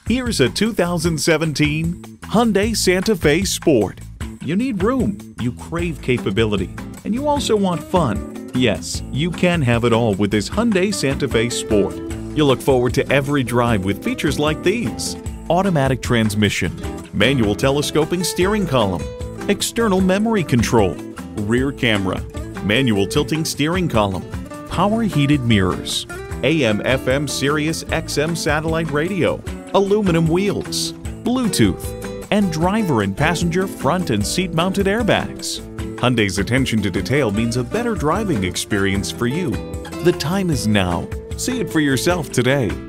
Here's a 2017 Hyundai Santa Fe Sport. You need room, you crave capability, and you also want fun. Yes, you can have it all with this Hyundai Santa Fe Sport. You'll look forward to every drive with features like these: automatic transmission, manual telescoping steering column, external memory control, rear camera, manual tilting steering column, power heated mirrors, AM/FM Sirius XM satellite radio, aluminum wheels, Bluetooth, and driver and passenger front and seat mounted airbags. Hyundai's attention to detail means a better driving experience for you. The time is now. See it for yourself today.